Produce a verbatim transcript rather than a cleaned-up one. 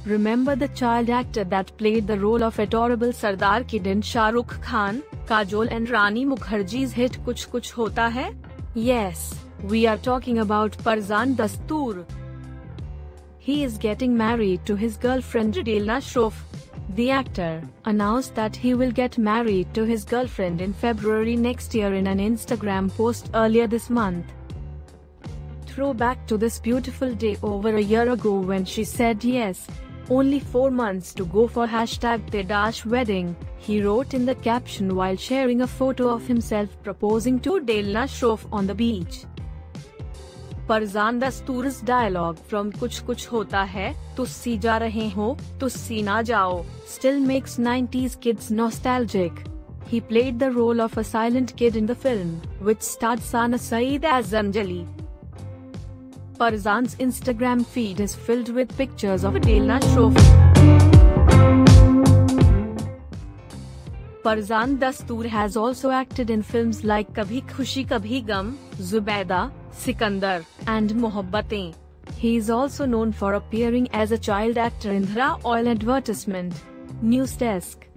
Remember the child actor that played the role of adorable Sardar Kid in Shah Rukh Khan, Kajol and Rani Mukherjee's hit Kuch Kuch Hota Hai? Yes, we are talking about Farzan Dastoor. He is getting married to his girlfriend Delna Shroff. The actor announced that he will get married to his girlfriend in February next year in an Instagram post earlier this month. Throwback to this beautiful day over a year ago when she said yes. Only four months to go for hashtag Tedash wedding, he wrote in the caption while sharing a photo of himself proposing to Delna Shroff on the beach. Farzan Dastoor's dialogue from Kuch Kuch Hota Hai, "Tussi ja rahe ho, tussi na jao," still makes nineties kids nostalgic. He played the role of a silent kid in the film, which starred Sana Saeed as Anjali. Farzan's Instagram feed is filled with pictures of Delna Shroff. Farzan Dastoor has also acted in films like Kabhi Khushi Kabhi Gum, Zubaida, Sikandar, and Mohabbatein. He is also known for appearing as a child actor in Dhara Oil advertisement. News Desk.